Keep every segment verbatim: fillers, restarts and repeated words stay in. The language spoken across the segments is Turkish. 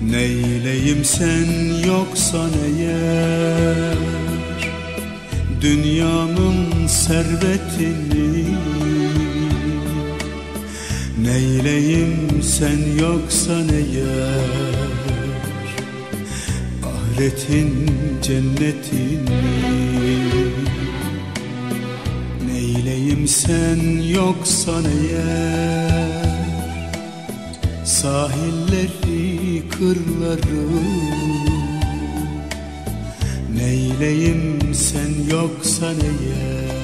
Neyleyim sen yoksan eğer dünyamın servetini, neyleyim sen yoksan eğer ahiretin cennetini, neyleyim sen yoksan eğer sahilleri, kırları, neyleyim sen yoksan eğer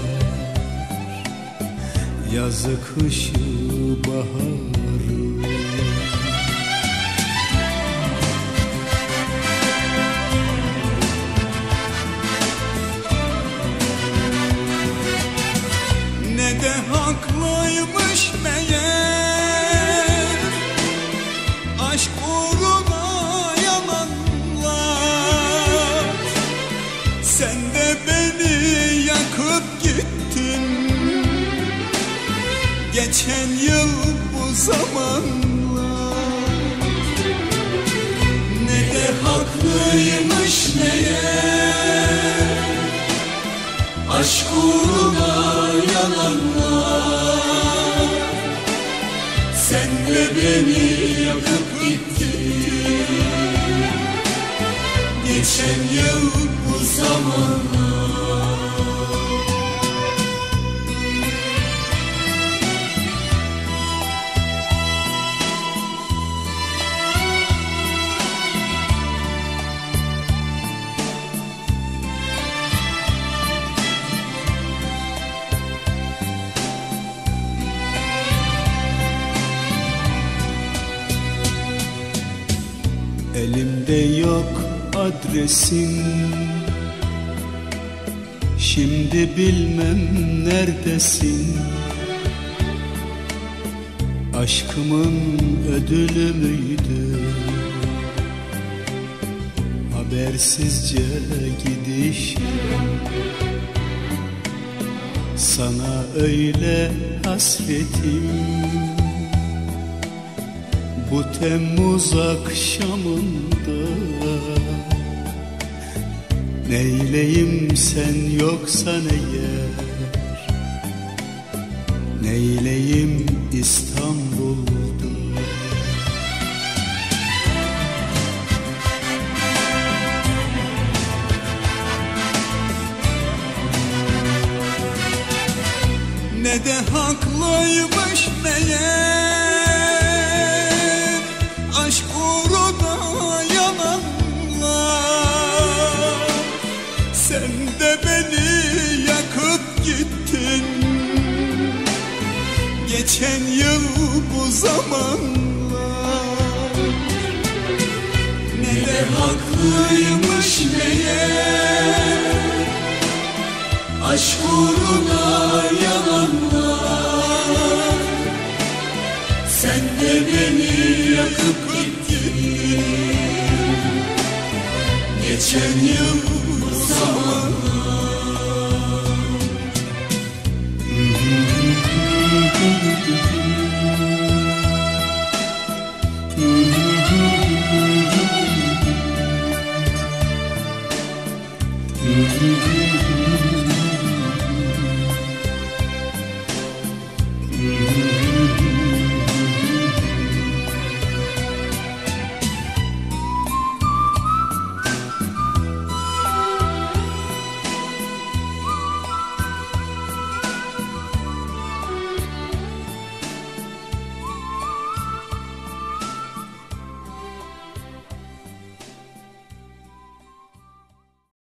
yazı, kışı, baharı. Ne de haklıymış meğer aşk uğruna yalanlar. Sen de beni yakıp gittin geçen yıl bu zamanlar. Ne de haklıymış meğer aşk uğruna yalanlar. Sen de beni yakıp gittin geçen yıl bu zamanlar. Elimde yok adresin, şimdi bilmem neredesin. Aşkımın ödülü müydü habersizce gidişim? Sana öyle hasretim bu Temmuz akşamında. Neyleyim sen yoksan eğer, neyleyim İstanbul'da. Ne de haklıymış meğer aşk uğruna yalanlar. Sen de beni yakıp gittin geçen yıl bu zamanlar. Ne de haklıymış meğer aşk uğruna yalanlar. Sen de beni yakıp gittin geçen yıl bu zamanlar. Mm-hmm.